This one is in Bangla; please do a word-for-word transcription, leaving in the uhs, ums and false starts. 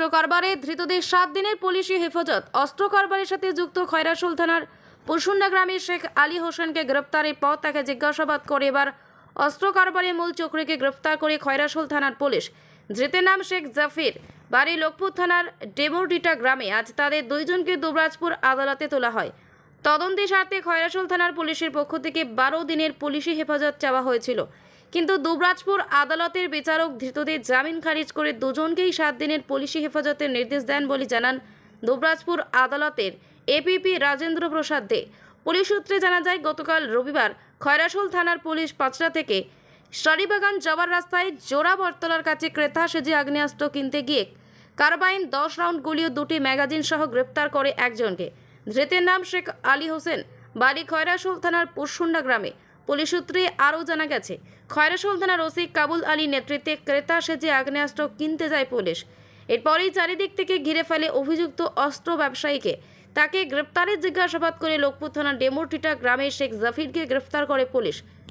অস্ত্র কারবারে ধৃতদের সাত দিনের পুলিশি হেফাজত। অস্ত্র কারবারের সাথে যুক্ত খয়রাশোল থানার পুরসুন্ডা গ্রামের শেখ আলী হোসেনকে গ্রেপ্তারের পর তাকে জিজ্ঞাসাবাদ করে এবার অস্ত্র কারবারের মূল চক্রীকে গ্রেপ্তার করে খয়রাশোল থানার পুলিশ। ধৃতের নাম শেখ জাফির, বাড়ি লোকপুর থানার ডেমোরডিটা গ্রামে। আজ তাদের দুইজনকে দুবরাজপুর আদালতে তোলা হয়। তদন্তের স্বার্থে খয়রাশোল থানার পুলিশের পক্ষ থেকে বারো দিনের পুলিশি হেফাজত চাওয়া হয়েছিল, কিন্তু দুবরাজপুর আদালতের বিচারক ধৃতদের জামিন খারিজ করে দুজনকেই সাত দিনের পুলিশি হেফাজতের নির্দেশ দেন বলে জানান দুবরাজপুর আদালতের এপিপি রাজেন্দ্র প্রসাদ দে। পুলিশ সূত্রে জানা যায়, গতকাল রবিবার খয়রাশোল থানার পুলিশ পাঁচটা থেকে শাড়িবাগান যাওয়ার রাস্তায় জোড়া বটতলার কাছে ক্রেতা সেজে আগ্নেয়াস্ত্র কিনতে গিয়ে কারবাইন দশ রাউন্ড গুলি ও দুটি ম্যাগাজিন সহ গ্রেপ্তার করে একজনকে। ধৃতের নাম শেখ আলী হোসেন, বাড়ি খয়রাশোল থানার পুরসুন্ডা গ্রামে। পুলিশ সূত্রে আরও জানা গেছে, খয়রাশোল থানার ওসি কাবুল আলী নেতৃত্বে ক্রেতা সেজে আগ্নেয়াস্ত্র কিনতে যায় পুলিশ। এরপরেই চারিদিক থেকে ঘিরে ফেলে অভিযুক্ত অস্ত্র ব্যবসায়ীকে। তাকে গ্রেপ্তারের জিজ্ঞাসাবাদ করে লোকপুর থানার ডেমোরডিটা গ্রামের শেখ জাফিরকে গ্রেপ্তার করে পুলিশ।